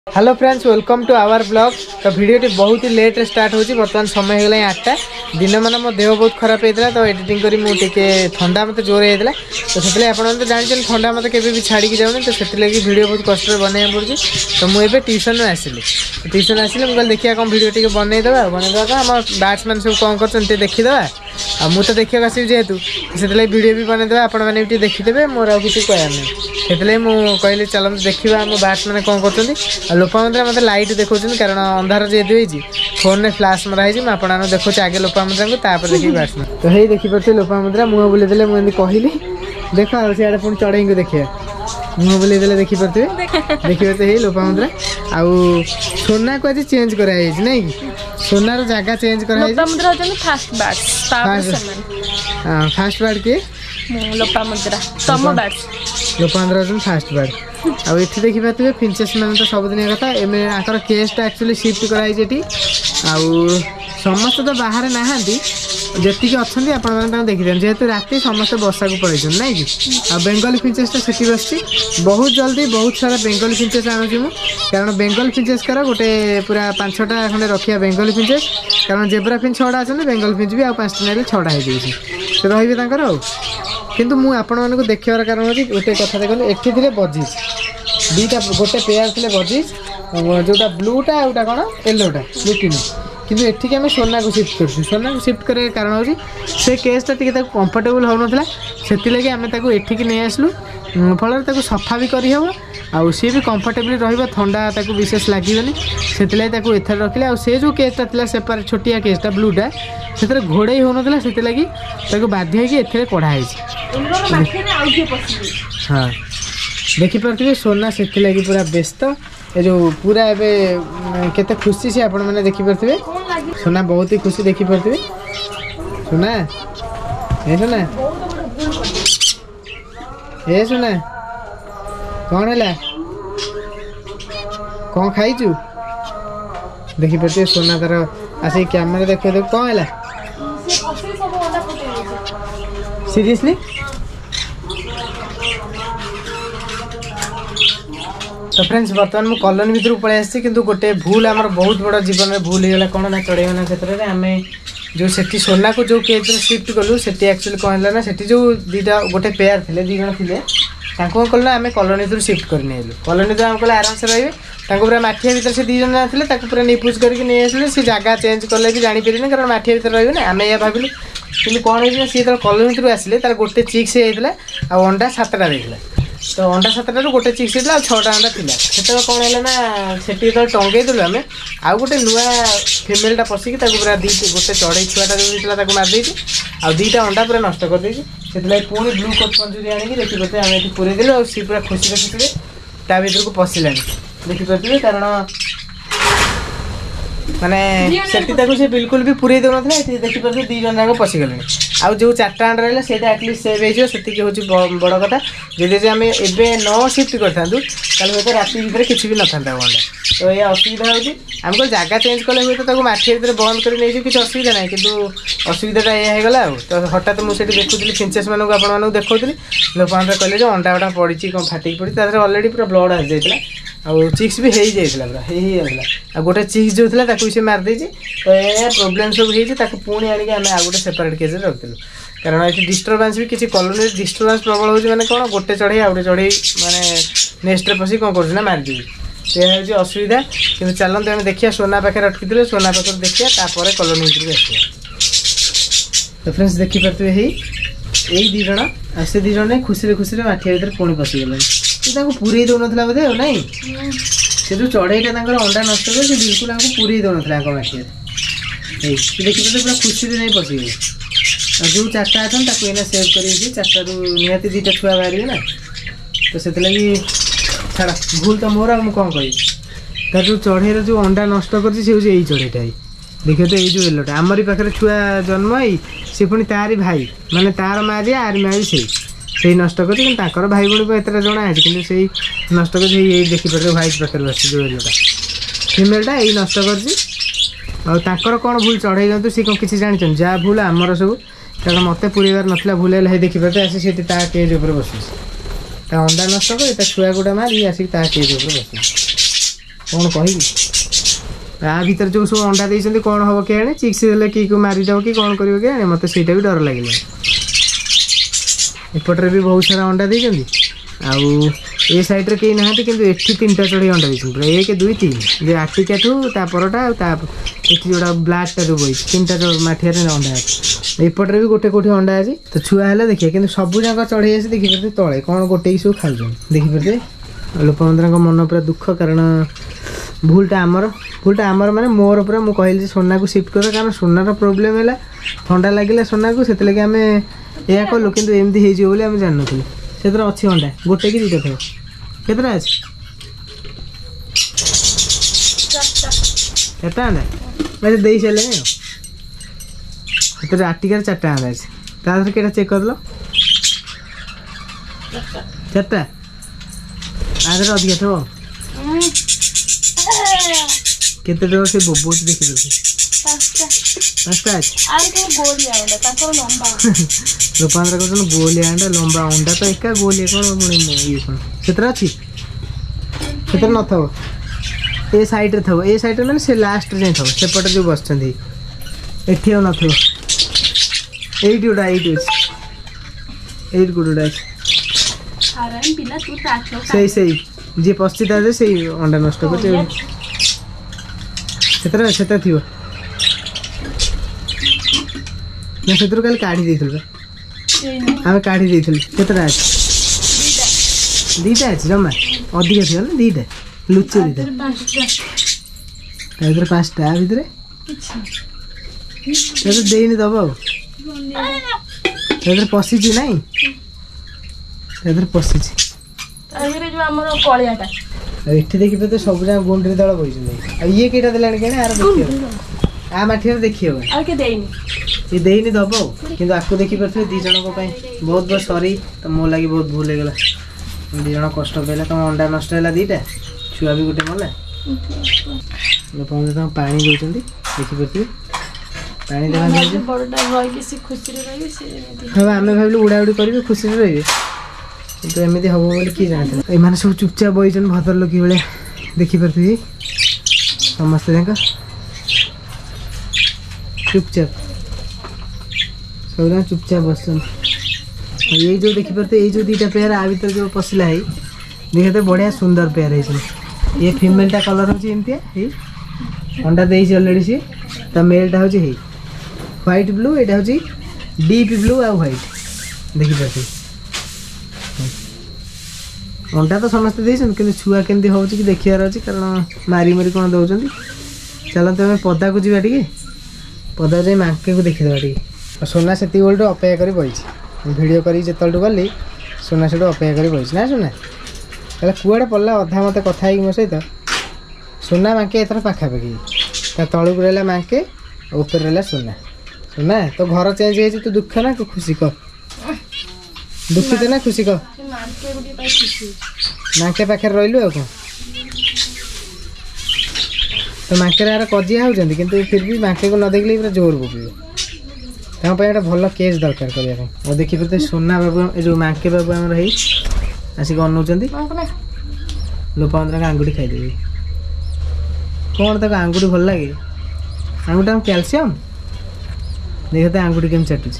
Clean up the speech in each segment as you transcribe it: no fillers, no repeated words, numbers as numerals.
Hello friends welcome to our blog. तो video बहुत ही लेट स्टार्ट होची बर्तमान समय होगा 8टा दिन मान मो देह बहुत खराब होता तो एडिटिंग करी मुझे ठंडा मत जोर होता तो से आप जानते ठंडा मत के छाड़ी जाऊनी तो से वीडियो बहुत कष्ट बनवा पड़ी। तो मुझे ट्यूशन आसिली ट्यूशन आसिली मुझे देखिए कौन वीडियो टी बनईदेवा बनईदेवा आम बैट्समैन सब कौन कर देखीदे आ मु तो देखा आसवि जेहेतु से वीडियो भी बनईदे आपण मैंने भी देखीदे मोर आ किसी कहना नहीं से मुझे कहली चलते देखा आम बैट्समैन कौन कर लोपामुद्रा मतलब लाइट देखा कारण अंधार जेहेतु होती फोन में फ्लाश मराई मुझे आपको देखा आगे लोपामुद्रा को देखिए बैट्समैन तो यही देखिपे लोपामुद्रा मुँह बुलेदे मुझे कहली देख आड़े पुणी चढ़ई को देखिए मुँह बुलेदे देखिपे देखिए तो यही लोपामुद्रा आउ सोना को आज चेंज कराई नहीं कि सोनार जगह चेंज कराई फास्ट बैट किए लोपामुद्रा तम बैट लोपामुद्रा फास्ट बैट आउ ये देखिपे फिंचेस मैंने तो सबुदिन कथा एमर केसटा एक्चुअली शिफ्ट कराई आउ समस्त तो बाहर नहांती जी अच्छा आपने देखिए जेहेतु राति समस्त बसा को पड़े ना कि आ बेंगल फिंचेसटा से बस बहुत जल्दी बहुत सारा बेंगल फिंचेस आणुची मु कारण बेंगल फिंचेस कर गोटे पूरा 5-6टा खंडे रखिया बेंगल फिंचेस कारण जेब्रा फिंच 6टा अच्छा बेंगल फिंच भी आ 5टा ना 6टा हो जाए रही किंतु मु आपण मानक देखार कारण होची गोटे कथा देखो एठी थिले बजीज दुईटा गोटे पेयर थे बजीज जोटा ब्लूटा आउटा कौन येलोटा लुटिनो किंतु एठिक आम सोना को शिफ्ट कर सोना को शिफ्ट कर कारण हो से केसटा टी कंफर्टेबल हो नाला से आम एठिक नहीं आसलु फल सफा भी करहब आउ सी भी कंफर्टेबली रहा विशेष लगे से एथर रखिले आ से जो केसटा था सेपारेट छोटिया केसटा ब्लूटा से घोड़े हो नाला से बाध्य होकर कढ़ाई। हाँ देखिपे सोना से पूरा व्यस्त ये जो पूरा एवं केते खुशी से आपण मैंने देखिपे सोना बहुत ही खुशी देखिपे सोना ए सोना ए सोना कौन है कौन खाइचु देखिपे सोना तार आसिक कैमेरा देखो देख कौन है सीरियसली तो फ्रेंड्स बर्तमान मुझे कॉलोनी भर पलि आसी कि गोटे भूल आमर बहुत बड़ा जीवन में भूल होगा कौन ना चढ़ेना क्षेत्र में आम जो से सोना को जो केज शिफ्ट कलु से एक्चुअली कौन है ना से जो दीटा गोटे पेयर थे दी जन थे कौन कल ना आम कॉलोनी भर शिफ्ट करनी कॉलोनी तो आम कल आराम से रही पूरा माठिया भर से 2 जन थे पूरा निपुज करके नहीं आसिले सी जगह चेंज कले भी जापरि कारण माठिया भर रही ना आम यह भाविलु कि कौन हो सी कॉलोनी भर आसिले तार गोटे चिक्स होता आ अंडा 7टा देता तो अंडा 7टार गोटे चिक्स होता 6टा अंडा था से कौन है ना से टंगे देलु आम आउ गोटे नुआ फिमेलटा पशिकी पूरा गोटे चढ़ई छुआटा जो होता मारिदे आ 2टा अंडा पूरा नष्ट करदे से पुणी ब्लू कोट पंजुरी आणिकी देखिपे आम ये पूरे देलु आ सी पूरा खुशी खुशी ता भर को पशिला देखिपे कारण माने से बिल्कुल भी पूरे दौन देखिए 2 जन जाक पशिगले आउ जो 4टा अंडा रहा से एटलिस्ट सेव हो बड़ कथा जदि आम एवं न शिफ्ट करता हूँ राति भर किसी भी ना था अंडा तो ये असुविधा होमको जगह चेंज कले हुए तो माठी भर बंद कर किसी असुविधा ना कि असुविधाटा यहीगला तो हठात मुझे देखुली फिंचेस मानक आप देखी लोक कहले जो अंडा वटा पड़ी कौन फाटिक पड़ी अलरेडी पूरा ब्लड आसी जाता आउ चिक्स भी हो जाता पूरा आ गोटे चिक्स जो था से मारिदे तो यह प्रोब्लेम सब हो पुणी आम आ गोटे सेपरेट केज रखिलु कारण ये डिस्टर्बान्स भी किसी कॉलोनी डिस्टर्बान्स प्रबल हो मैंने कौन गोटे चढ़ई आ गोटे चढ़ई माने नेक्स्ट पशि कौन कर मारिदेवी तो यह हूँ असुविधा कि चलते आम देखिए सोना पाखे रखी सोना पाखे देखिए तापर कॉलोनी भर आस तो फ्रेंड्स देखिपे यही 2 जन से 2 जन खुशी खुशी माठिया भर पुणी पशिगले पूरे दौन बोधे नाई से जो चढ़ईटा अंडा नष्ट कर बिल्कुल पूरे दौन माठिया देखिए पूरा खुशी नहीं पशिगले जो 4टा अच्छा एना सेव कर 4टारू निहाती 2टा छुआ बाहर ना तो से छाड़ा भूल तो मोर आ कौन कही तार जो चढ़ईर जो अंडा नष्ट कर चढ़ईटा देखिए तो ये येलोटा आमरी पाखे छुआ जन्म ही सी पुणी तारी भाई माने तार माँ जी आर माँ भी से नष्ट कर भाई भाई को एतटा जना है कि से नष्ट कर देखिए व्हाइट पाखे बस जो येलोटा फिमेलटा यही नष्ट कर कौन भूल चढ़ई जातु सी कौन किसी जानी जहाँ भूल आमर सब कारण मत पूरेबार नाला भूल है देखिपे आसी से केज बस अंडा नष्ट कर छुआ गोटा मारी आसिक केज बस कौन कहि आ भीतर जो सब अंडा देइछन्ती कोन हबो के आने चिक्स देले की को मारी दबो कि कोन करियो के आने मते सेटा भी डर लागिला एपटरे भी बहुत सारा अंडा देइछन्ती आउ ए साइड रे केही नाहंती किंतु एठी तीनटा चढ़ी अंडा देइछन पूरा 1 2 3 जे आटिकाठू ता परटा ता एठी जोडा ब्लैक टा जो बोई तीनटा जो माठिया रे अंडा अछि एपटरे भी गोटे कोठी अंडा अछि तो छुआ हैला देखिए किंतु सब जाका चढ़ी आसी देखि परते तळे कोन गोटे सु खाउछन देखि परते लोपमंद्रा को मन पूरा दुख कारण भूलटा आमर माने मोर पूरा मु कहली सोना को शिफ्ट कर कारण सोनार प्रॉब्लम हैला ठंडा लागिला सोना को सेते लगे हमें या कलु किंतु एमदी हे जियो बोली हम जान नथि सेतरा अछि अंडा गोटे कि दुटा थो केतरा अछि केता अंडा मैं देई चले ने सेतरा आटिकार चारटा अंडा अछि तादर केटा चेक कर लो चारटा आदर अधिक थो केते दो से बोबो देखि दो पांचटा अछि गोलिया अंडा ताकर लंबा लोपांद्र को गोलिया अंडा लंबा अंडा तो एका गोलिया कोन पुणी ये कोन सेतरा अछि सेतर न थो ए साइड रे थो ए साइड रे माने से लास्ट रे थो सेपट जो बसचंदी एठी न थो 8 उडा 8 अछि 8 गुडा अछि आराम पिला तू ताछो सही जे पस्तिता जे सही अंडा नष्ट करते सेतरा थियो ना सेतरो काल काढी देइथल आमे काढी देइथल केतरा अछि दीटा अछि जम्मा अधिक थियो ना दीटा लुच्चे दीटा इधर पांचटा इधर इधर देइनी दबो इधर पसी छी नाही इधर पसी छी अरे जो हमर कळियाटा एठी देखि पे तो सब जा गुंडरी दळ बइछन आ ये केटा देलानी केने आर देखियो आ माठिया देखियो आ के देइनी ये देइनी दबो किंतु आको देखि परथे दी जण को पई बहुत बहुत सॉरी त मो लागि बहुत भूल हे गेला दी जण कष्ट पेला त अंडा नष्ट हैला दीटा छुआ भी गुटे मले लोपन त पानी दोचंदी देखि परथे पानी देवा दे बड़टा होय कि से खुशी रे रही से हां हमें भाबलु उडा उडी करिवे खुशी रे रहिबे तो एमती हम बोली कि जानते एमाने सब चुपचाप बइछन भतर लोकी बेले देखि परथि समस्त जाका चुपचाप सब चुपचाप बसन ये जो देखि परते ये जो दीटा पेयर आ भीतर जो पसला है देखते बढ़िया सुंदर पेयर है ये फीमेल टा कलर होची एमती हे अंडा देई छी ऑलरेडी सी त मेल टा होची हे व्हाइट ब्लू एटा होची डीप ब्लू आ व्हाइट देखि परथि अंडा तो समस्त देइछन कि छुआ केमती होउची कि देखियार अछि कारण मारी मारी कोन दउचंदी चलते हमें पदा को जीवा टिके पदा जे मांके को देखि देबा टिके सोना सेती बोलटो अपेक्षा करी बइछि वीडियो करी जेतलटो गली सोना सेटो अपेक्षा करी बइछि ना सोना कला कुआडे पल्ला अधा मते कथा ही मो सहित सोना मांके एतर पाखा पाखी ता तळु रहला मांके ऊपर रहला सोना सोना तो घर चेंज हे तू दुख ना कि खुशी क दुखित ना खुशी क मांके पाखे रहिलु आ को तो मांके रे कजिया होजंदी किंतु फिर भी मांके को न देखले पूरा जोर बोबे ता पे एटा भलो केस दरकार करिया और देखि परते सोना बाबू ए जो मांके बाबू हमर हेई आसी को नउचंदी लोपांद्रा का अंगुठी खाइ देबी कोन तक अंगुठी भल लागे अंगुठी में कैल्शियम देखते अंगुठी केम चटुची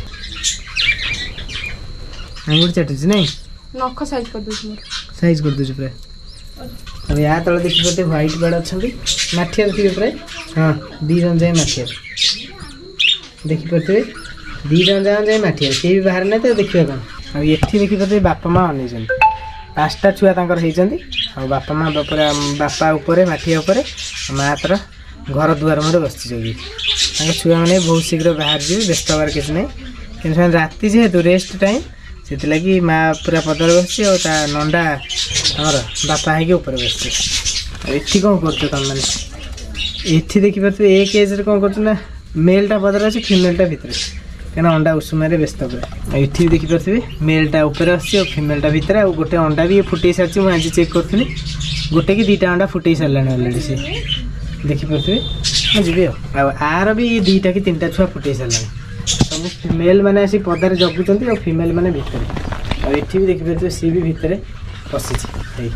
अंगुठी चटुची नहीं नख साइज कर दउछ मोर साइज कर दउछ पूरा अब या तले देखि परते व्हाइट बर्ड अछंदी माठिया देखि पूरा हां दी जन जाय माठिया देखि परते दी जन जाय माठिया के भी बाहर नै त देखियो कोन अब एठी देखि परते बापा मां अनै जन पांचटा छुआ तांकर हेइचंदी आ बापा मां बापा ऊपर माठिया ऊपर मां तर घर दुआर मरे बसछि जोगी तांकर छुआ माने बहुत शीघ्र बाहर जी व्यस्त हबार किछ नै किन राति जेहेतु रेस्ट टाइम से लगी माँ पूरा पदर बसची और ता नंडा हमर बापा है के ऊपर बसची एठी कोन करछ तम माने एठी देखि परते एक एज रे कोन करछ ना मेल टा पदर अछि फीमेल टा भीतर केना अंडा उषुमा रे व्यस्त पूरा एठी देखि परते मेल टा ऊपर अछि और फीमेल टा भीतर आ गोटे अंडा भी फुटै सारछि मु आज चेक करथुनी गोटे की दीटा अंडा फुटै सारलानी ऑलरेडी से देखि परते म जिबे आ आर भी दीटा की तीनटा छुआ फुटै सारलानी सब फीमेल माने आसी पदारे जगुचंती और फीमेल माने भीतर और एठी भी देखि परते सी भी भीतर पसिछि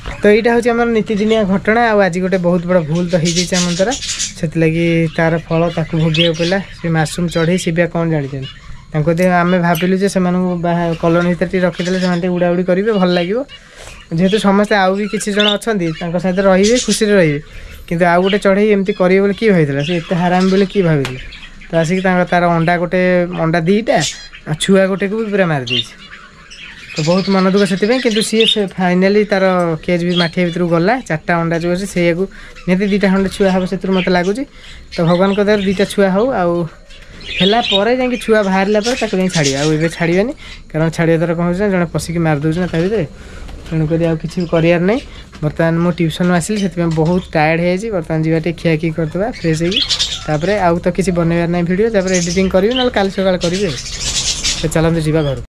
तो यहाँ हूँ आम नीतिदिनिया घटना आज गोटे बहुत बड़ा भूल तो हो जाए आम द्वारा से तार फल ताक भोगे पड़ा से मासूम चढ़ई सी भी कौन जानते आम भाविलु जे कलोनी भर रखीदे से उड़ा उड़ी करेंगे भल लगे जेहेतु समस्ते आउ भी किसी जन अच्छा सहित रे खुशी रे कि आउ गोटे चढ़ई एमती करेंगे बोले किए भाई से एत हराम बोले किए भाई तो आसिक तार अंडा गोटे अंडा दीटा छुआ गोटे को भी पूरा मारिदे तो बहुत मन दुख से सी फाइनाली तार केज भी माठिया भर गला 4टा अंडा जो अच्छे से निहती 2टा खंडे छुआ हम से मत लगुच तो भगवान को दर 2टा छुआ हो आउला जा छुआ बाहर छाड़ी आए छाड़ानी कारण छाड़ा द्वारा कौन हो जड़े पशिक मारिदे ना भितर तेणुक किसी करार नहीं बर्तमान मुझे ट्यूशन आसिली से बहुत टायर्ड हो बर्तमान जावा खियाखी करदे फ्रेश होपर आउ तो किसी बनइबार ना भिडियो एडिटिंग करी ना काली सकाल करी तो चलते जावा घर।